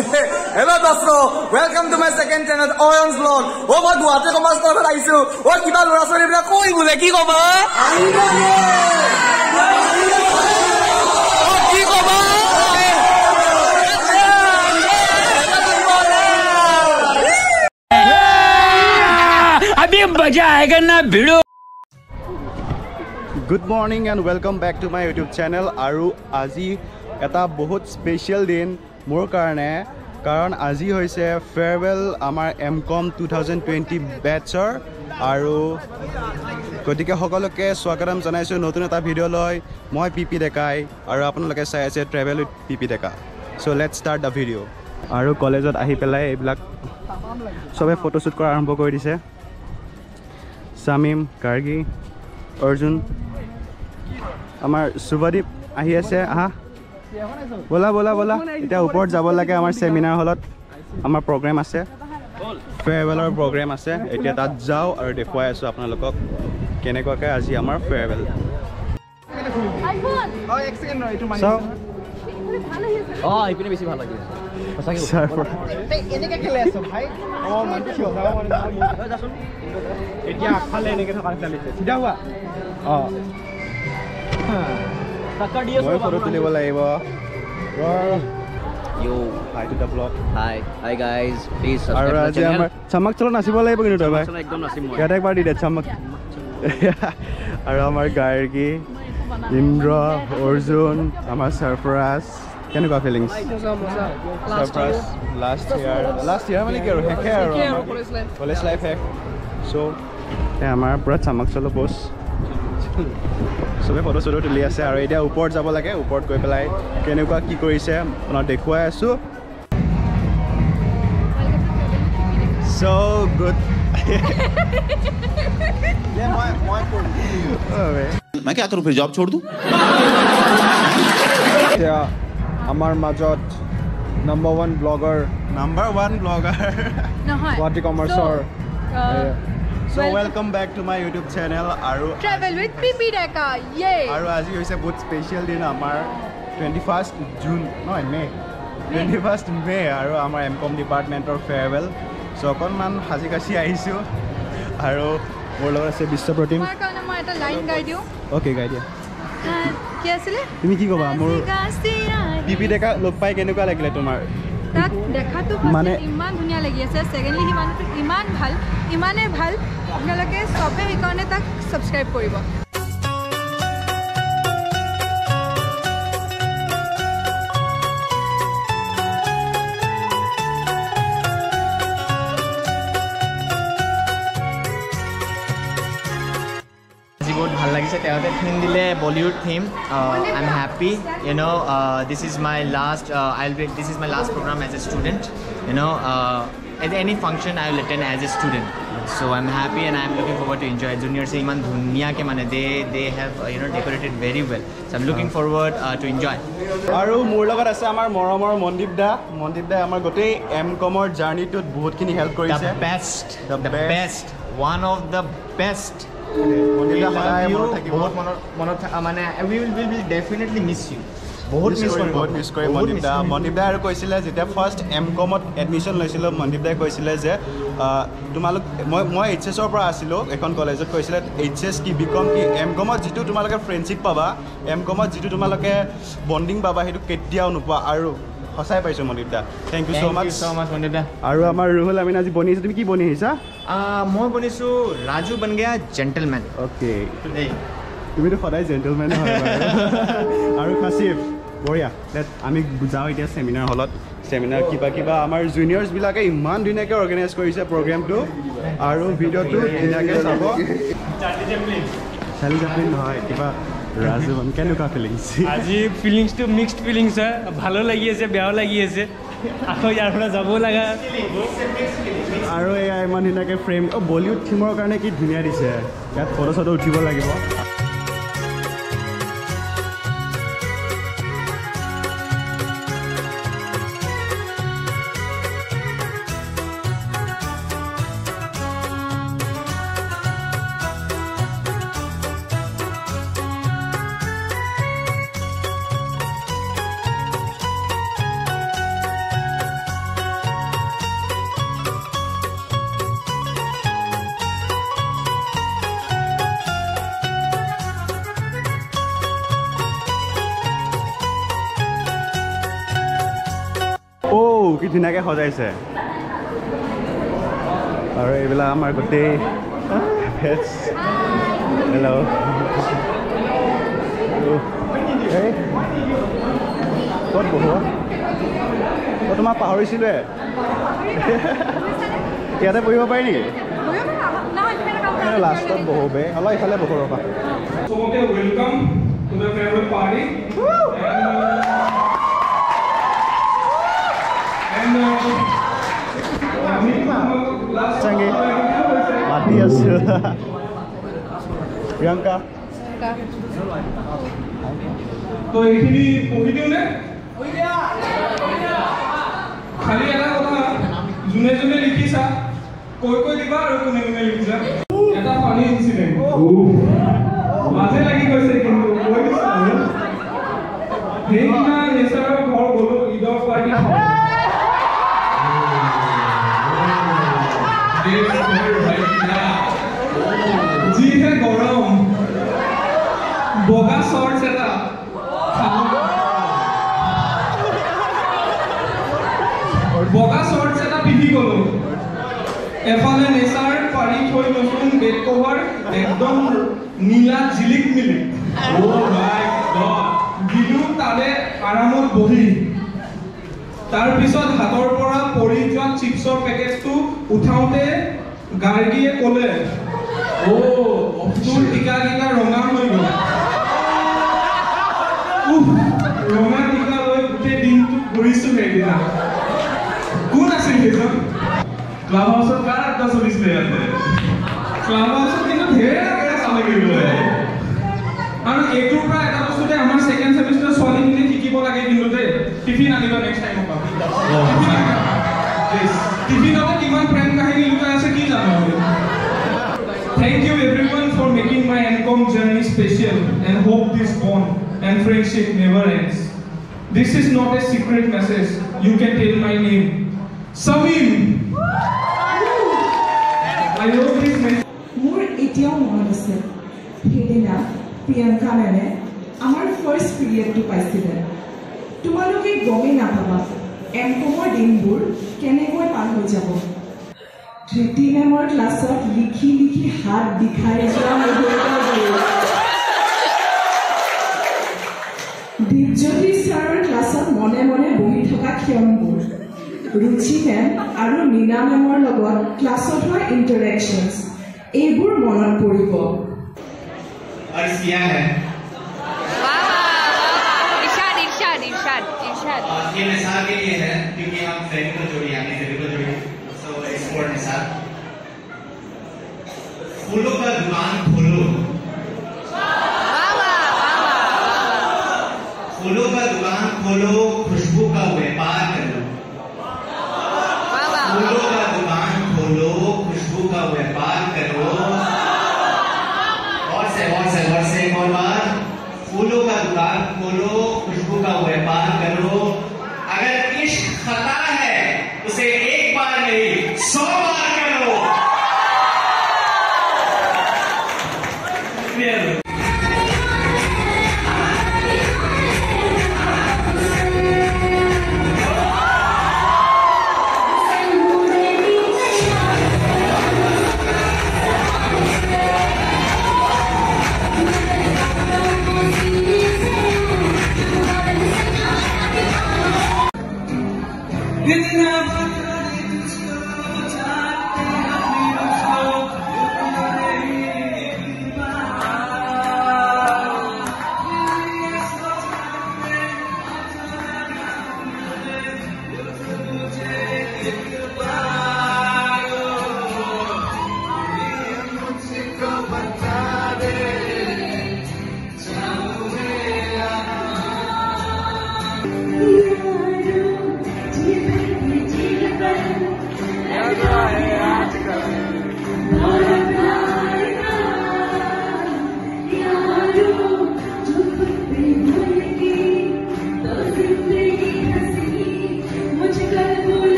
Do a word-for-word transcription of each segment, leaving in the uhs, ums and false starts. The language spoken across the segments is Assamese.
Hello dosto, welcome to my second channel Orion's Vlog. Oh মই গুৱাহাটী কমাৰ্চ কলেজত আহিছো। ও কিবা লৰা ছোৱালী বিলাক কই বুলে কি কবা? ও কি কবা? अभी मजा आएगा ना भिड़ो। Good morning and welcome back to my YouTube channel. Aru aji eta bahut special din mor karone karon aji hoise farewell amar M COM twenty twenty batcher aru kodike hokoloke swagatam janaisu notun eta video loi moi pipi dekai aru apunaloke sai ase travel with pipi deka. So let's start the video. Aru college ot ahi pelai eblak sobe photo shoot kora arambho kori dise. Samim, Gargi, Arjun, Amar Subadip ahi ase aha. Bola bola bola. Eta upor jabo lage amar seminar hall ot amar program ase. Farewell program ase. Eta tat jao aru dekhwai asu apnalokok keneko ke aji amar farewell. Oh, এক সেকেন্ড নয় একটু মানি। So Oh, ipine beshi bhalo lagise. Sasaki. এই এনেকে খেলে আছো ভাই। ও মান কি হবা মানে মই যাচোন। এতিয়া আখালে এনেকে থকা চলিছে। সিধা হোৱা। অ। Taka diye moi photo tulibo laibo. Yo, Hi to the vlog. hi. Hi guys. Please Aru subscribe to the aji channel. amar chamak chalo nasibo laibo kinu toy bhai. Chalo ekdom nasim moi. Kya ekbar di de chamak. Aru amar Gargi, Indra, Arjun, amar Sarfaraz. Kenuka feelings? মজা মজা। Surprise last year. Last year mane ki aru hek hai aru college life hack. So e amar pura chamak chalo boss. Sobe photo photo tuli ase aru etia upor jabo lage upor koi pelai kenuka ki korise ona dekhwai asu. So good. ये মই মই কোন मैं क्या करूं फिर जॉब छोड़ दूं এতিয়া আমাৰ মাজত number one blogger Number one blogger. Guwahati কমাৰ্চৰ So welcome back to my YouTube channel. Aru Travel with Pipi Deka. Yay! Aru aji hoise bahut special din amar twenty-first June no May twenty-first May aru amar M COM department or farewell. So kon man haji kashi ahisu aru mor logot ase Biswa Protein. Tomar karone moi eta line gai diu. Okay gai dia. Ki asile? Tumi ki koba mor Pipi Deka log pai kenuka lagile tomar? Tak dekhatu মানে ইমান ধুনিয়া লাগি আছে সেকেন্ডলি হি মানুহ ইমান ভাল ইমানে ভাল আপোনালোকে সবে হিকাৰণে তাক সাবস্ক্ৰাইব কৰিব बहुत ভাল লাগিছে তেতে থিম দিলে Bollywood theme I am happy you know this is my last I will this is my last programme as a student you know at any function I will attend as a student, so I'm happy and I'm looking forward to enjoy. Juniors se iman dhuniya ke mane they they have uh, you know decorated very well, so I'm looking forward uh, to enjoy. Aru mor logot ase amar moromor Mondip da Mondip da amar gotei M COM or journey to bahut kini help korise. The best, The the best. best, one of the best. Mondip da We love hoday you, mor thakibo. বহুত মনত মনত মানে we will we will definitely miss you. বহুত মিস কৰি কৰিম বহুত মিছ কৰি মনদীপ দা মনদীপ দা আৰু কৈছিলে যেতিয়া ফাৰ্ষ্ট এম কমত এডমিশ্যন লৈছিলোঁ মনদীপ দাই কৈছিলে যে তোমালোক মই মই এইচ এছৰ পৰা আছিলোঁ এখন কলেজত কৈছিলে এইচ এছ কি বি কম কি এম কমত যিটো তোমালোকে ফ্ৰেণ্ডশ্বিপ পাবা এম কমত যিটো তোমালোকে বণ্ডিং পাবা সেইটো কেতিয়াও নোপোৱা আৰু সঁচাই পাইছোঁ মনদীপ দা thank you so' much so much Mandeep দা আৰু আমাৰ ৰুহুল আমিন আজি বনি আহিছে তুমি কি বনি আহিছা মই বনিছোঁ ৰাজু বন গয়া জেণ্টেলমেন অ'কে টুডে তুমিতো সদায় জেণ্টেলমেন হয় আৰু কাছিফ বঢ়িয়া লেট আমি যাওঁ এতিয়া চেমিনাৰ হলত চেমিনাৰ কিবা কিবা আমাৰ জুনিয়ৰ্ছবিলাকে ইমান ধুনীয়াকৈ অৰ্গেনাইজ কৰিছে প্ৰগ্ৰেমটো আৰু ভিডিঅ'টো ধুনীয়াকৈ চাব চাৰ্লি চেপলিন নহয় কিবা ৰাজুবন কেনেকুৱা ফিলিংছ আজি ফিলিংছটো মিক্সড ফিলিংছ হয় ভালো লাগি আছে বেয়াও লাগি আছে আকৌ ইয়াৰ পৰা যাব লগা আৰু এয়া ইমান ধুনীয়াকৈ ফ্ৰেম অঁ বলিউড থিমৰ কাৰণে কি ধুনীয়া দিছে ইয়াত ফটো চটো উঠিব লাগিব কি ধুনীয়াকৈ সজাইছে আৰু এইবিলাক আমাৰ গোটেই ভেজ হেল্ল' ক'ত বহোৱা মই তোমাক পাহৰিছিলোঁৱে ইয়াতে বহিব পাৰি নেকি লাষ্টত বহো বে অলপ ইফালে বহো ৰ'বা welcome to the farewell party and Changi mati asu Priyanka to ekhini pohi diu ne khali eta kotha june june likhisa koi koi diba aru kone kone likhisa eta funny incident maze lagi koise kintu koi disana heina nesar ghor golo idor party जी है गरम बगा शॉर्ट्स এটা বগা শর্টস এটা পিন্ধি গলো এফালে নেচাৰ পাৰি থৈ নতুন বেড কভাৰ একদম নীলা জিলিক মিলিক ও মাই গড গিলু তালে আৰামত বহি তাৰ পিছত হাতৰ পৰা পৰি যোৱা চিপছৰ পেকেটটো উঠাওতে গাৰ্গীয়ে ক'লে ও তোৰ টিকা গিটা ৰঙা হৈ গ'ল উফ ৰঙা টিকা লৈ গোটেই দিনটো ঘূৰিছো সেইদিনা কোন আছিল সেইজন ক্লাব হাউচত কাৰ আড্ডা চলিছিলে ইয়াতে ক্লাব হাউচত কিন্তু ঢেৰ আগেৰে চালে গ'লো আৰু এইটোৰ পৰা এটা বস্তুতে আমাৰ ছেকেণ্ড ছেমিষ্টাৰ ছোৱালীখিনি শিকিব লাগে কিন্তু দেই টিফিন আনিবা নেক্সট টাইমৰ পৰা টিফিনতে কিমান প্ৰেম কাহিনী লুকাই আছে কি জানো Thank you everyone for making my M COM journey special and hope this bond and friendship never ends. This is not a secret message. You can tell my name. Samim. I hope this message. More etiao mon ase. Helena, Priyanka mane amar first period to paisile. Tumaloke gome na paba. M COM or dinbur kenekoi par hoi jabo. Triti memor classot likhi likhi hat dikhai joa mohorta gol. Dipjyoti sir classot mone mone bohi thoka khionbur. Ruchi mem aru Nina memor logot classot hoa interactions. Ebur monot poribo. अर्ज किया है इरशाद इरशाद इरशाद इरशाद ये निसार के लिए है क्योंकि हम फेविकल जोड़ी यानी फेविकल जोड़ी सो एक्सपोर्ट निसार फूलों का दुकान खोलो फूलों का दुकान खोलो खुशबू का व्यापार करो फूलों का दुकान खोलो खुशबू का व्यापार करो और से और से और से एक और बार फूलों का दुकान खोलो खुशबू का व्यापार करो अगर इश्क खता है उसे एक बार नहीं सौ बार करो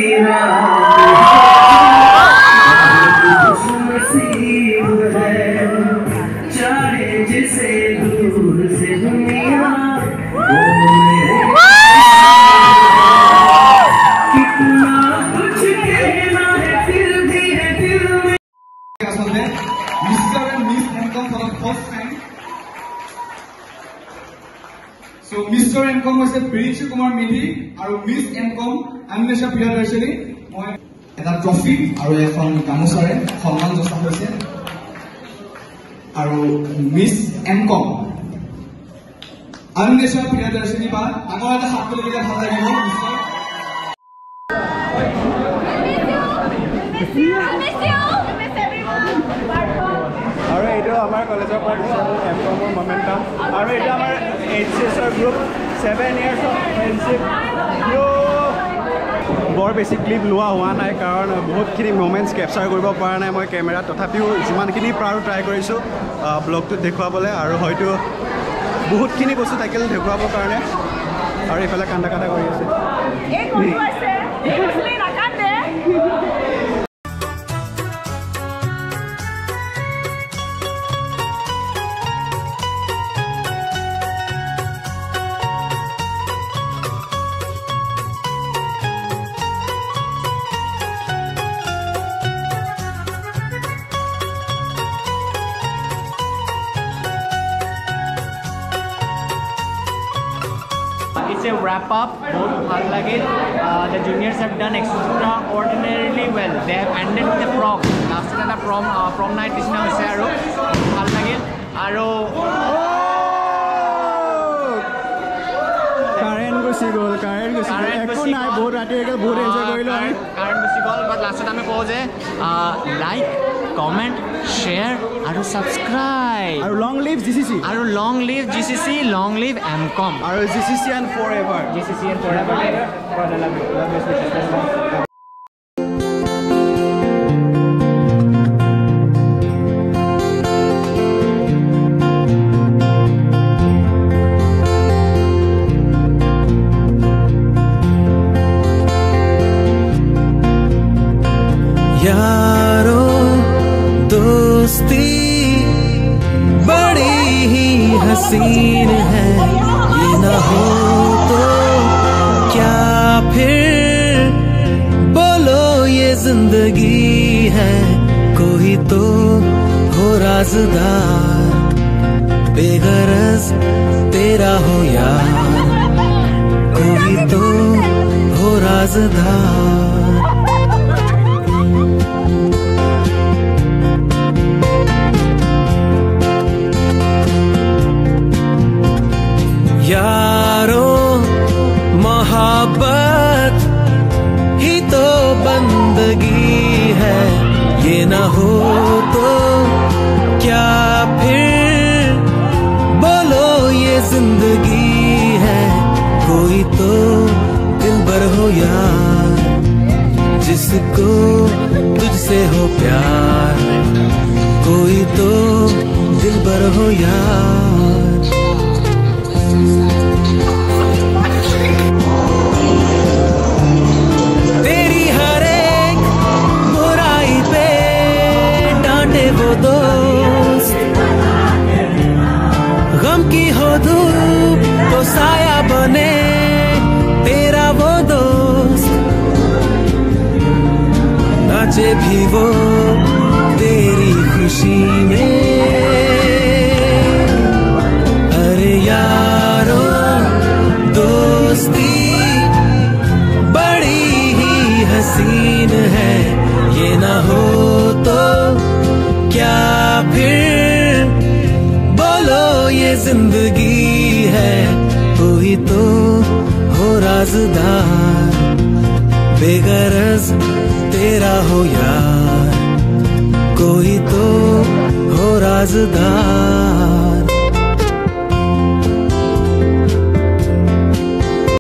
So Mister M COM was a Bridge Kumar Midi, or Miss M COM, Amnesha Priyadarshini, a trophy, or a from Kamusare, Honman Josaph, or Miss M COM. Amnesha Priyadarshini, I got the half of the Mister. আৰু এইটো আমাৰ কলেজৰ পৰা এম কমৰ মমেণ্টাম আৰু এইটো আমাৰ এইচ চি এছৰ group seven years of friendship বৰ বেছি ক্লিপ লোৱা হোৱা নাই কাৰণ বহুতখিনি মমেণ্টছ কেপচাৰ কৰিব পৰা নাই মই কেমেৰাত তথাপিও যিমানখিনি পাৰোঁ ট্ৰাই কৰিছোঁ ব্লগটোত দেখুৱাবলৈ আৰু হয়তো বহুতখিনি বস্তু থাকিল দেখুৱাবৰ কাৰণে আৰু এইফালে কান্দা কান্দা কৰি আছে It's a wrap up. Both bhal lage. The juniors have done extraordinarily well. They have ended with a prom. Last time the prom uh, prom night is now zero. Bhal lage. Aro. Karen gusi gol. Karen gusi gol. Ekko nai bahut rati ekal bahut enjoy korilo. Karen gusi gol. But last time I ko je like, comment, share, and subscribe. And long live G C C. And long live G C C, long live M COM. And G C C and forever. G C C and forever. For the love, love is यारो दोस्ती बड़ी ही हसीन है ये ना हो तो क्या फिर बोलो ये जिंदगी है कोई तो हो राज़दार बेगरज तेरा हो यार कोई तो हो राज़दार यारो मोहब्बत ही तो बंदगी है ये ना हो तो क्या फिर बोलो ये जिंदगी है कोई तो दिलबर हो यार जिसको तुझसे हो प्यार कोई तो दिलबर हो यार तेरी हर एक बुराई पे डांटे वो दोस्त गम की हो धूप तो साया बने तेरा वो दोस्त नाचे भी वो तेरी खुशी में अरे यारो दोस्ती बड़ी ही हसीन है ये ना हो तो क्या फिर बोलो ये जिंदगी है कोई तो हो राज़दार बेगरज तेरा हो यार कोई तो हो राज़दार